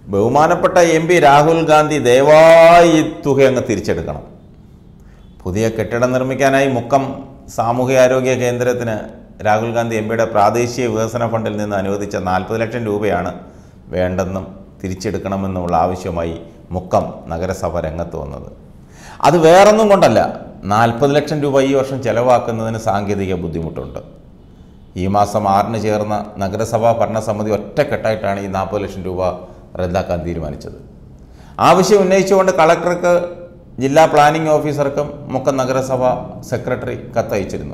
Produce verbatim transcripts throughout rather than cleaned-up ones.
ബഹുമാനപ്പെട്ട M P Rahul Gandhi ദയവായി ഈ തുക അങ്ങ് തിരിച്ചെടുക്കണം. പുതിയ കെട്ടിടം നിർമ്മിക്കാനായി മുക്കം സാമൂഹ്യാരോഗ്യ കേന്ദ്രത്തിന് രാഹുൽ ഗാന്ധി എം പിയുടെ പ്രാദേശിക വികസന ഫണ്ടിൽ നിന്ന് അനുവദിച്ച നാൽപ്പത് ലക്ഷം രൂപയാണ് വേണ്ടെന്നും തിരിച്ചെടുക്കണമെന്നുമുള്ള ആവശ്യമായി മുക്കം നഗരസഭ രംഗത്ത് വന്നത്. അത് വേറൊന്നും കൊണ്ടല്ല, നാൽപ്പത് ലക്ഷം രൂപ ഈ വർഷം ചെലവാക്കുന്നതിന് സാങ്കേതിക ബുദ്ധിമുട്ടുണ്ട്. ഈ മാസം ആറിന് ചേർന്ന നഗരസഭാ ഭരണസമിതി ഒറ്റക്കെട്ടായിട്ടാണ് ഈ നാൽപ്പത് ലക്ഷം രൂപ റദ്ദാക്കാൻ തീരുമാനിച്ചത്. ആവശ്യം ഉന്നയിച്ചുകൊണ്ട് കളക്ടർക്ക്, ജില്ലാ പ്ലാനിംഗ് ഓഫീസർക്കും മുക്കം നഗരസഭ സെക്രട്ടറി കത്തയച്ചിരുന്നു.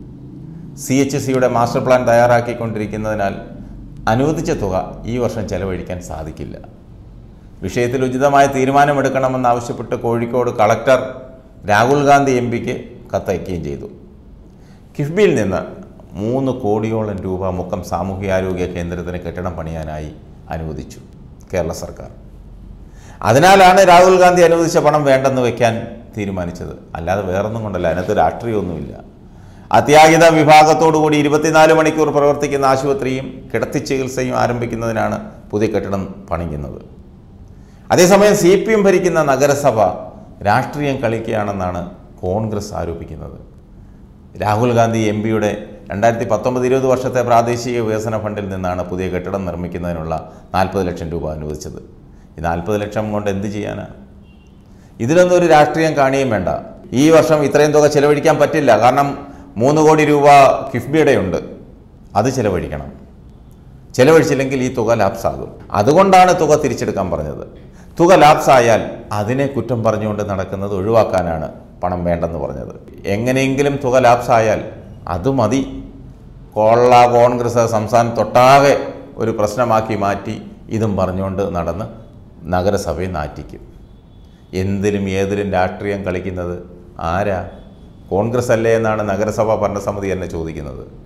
സി എച്ച് സിയുടെ മാസ്റ്റർ പ്ലാൻ തയ്യാറാക്കിക്കൊണ്ടിരിക്കുന്നതിനാൽ അനുവദിച്ച തുക ഈ വർഷം ചെലവഴിക്കാൻ സാധിക്കില്ല. വിഷയത്തിൽ ഉചിതമായ തീരുമാനമെടുക്കണമെന്നാവശ്യപ്പെട്ട് കോഴിക്കോട് കളക്ടർ രാഹുൽ ഗാന്ധി എം പിക്ക് കത്തയക്കുകയും ചെയ്തു. കിഫ്ബിയിൽ നിന്ന് മൂന്ന് കോടിയോളം രൂപ മുക്കം സാമൂഹ്യാരോഗ്യ കേന്ദ്രത്തിന് കെട്ടിടം പണിയാനായി അനുവദിച്ചു കേരള സർക്കാർ. അതിനാലാണ് രാഹുൽ ഗാന്ധി അനുവദിച്ച പണം വേണ്ടെന്ന് വയ്ക്കാൻ തീരുമാനിച്ചത്. അല്ലാതെ വേറൊന്നും കൊണ്ടല്ല, അതിനകത്ത് രാഷ്ട്രീയമൊന്നുമില്ല. അത്യാഹിത വിഭാഗത്തോടുകൂടി ഇരുപത്തിനാല് മണിക്കൂർ പ്രവർത്തിക്കുന്ന ആശുപത്രിയും കിടത്തി ചികിത്സയും ആരംഭിക്കുന്നതിനാണ് പുതിയ കെട്ടിടം പണിയുന്നത്. അതേസമയം സി പി എം ഭരിക്കുന്ന നഗരസഭ രാഷ്ട്രീയം കളിക്കുകയാണെന്നാണ് കോൺഗ്രസ് ആരോപിക്കുന്നത്. രാഹുൽ ഗാന്ധി എം പിയുടെ രണ്ടായിരത്തി പത്തൊമ്പത് ഇരുപത് വർഷത്തെ പ്രാദേശിക വികസന ഫണ്ടിൽ നിന്നാണ് പുതിയ കെട്ടിടം നിർമ്മിക്കുന്നതിനുള്ള നാൽപ്പത് ലക്ഷം രൂപ അനുവദിച്ചത്. ഈ നാൽപ്പത് ലക്ഷം കൊണ്ട് എന്ത് ചെയ്യാനാണ്? ഇതിലൊന്നും ഒരു രാഷ്ട്രീയം കാണുകയും വേണ്ട. ഈ വർഷം ഇത്രയും തുക ചെലവഴിക്കാൻ പറ്റില്ല. കാരണം മൂന്ന് കോടി രൂപ കിഫ്ബിയുടെ ഉണ്ട്, അത് ചെലവഴിക്കണം. ചെലവഴിച്ചില്ലെങ്കിൽ ഈ തുക ലാപ്സാകും. അതുകൊണ്ടാണ് തുക തിരിച്ചെടുക്കാൻ പറഞ്ഞത്. തുക ലാപ്സായാൽ അതിനെ കുറ്റം പറഞ്ഞുകൊണ്ട് നടക്കുന്നത് ഒഴിവാക്കാനാണ് പണം വേണ്ടെന്ന് പറഞ്ഞത്. എങ്ങനെയെങ്കിലും തുക ലാപ്സായാൽ അത് മതി. കൊള്ള കോൺഗ്രസ് സംസ്ഥാനത്തൊട്ടാകെ ഒരു പ്രശ്നമാക്കി മാറ്റി ഇതും പറഞ്ഞുകൊണ്ട് നടന്ന് നഗരസഭയെ നാറ്റിക്കും. എന്തിലും ഏതിലും രാഷ്ട്രീയം കളിക്കുന്നത് ആരാ? കോൺഗ്രസ് അല്ലേ എന്നാണ് നഗരസഭാ ഭരണസമിതി എന്നെ ചോദിക്കുന്നത്.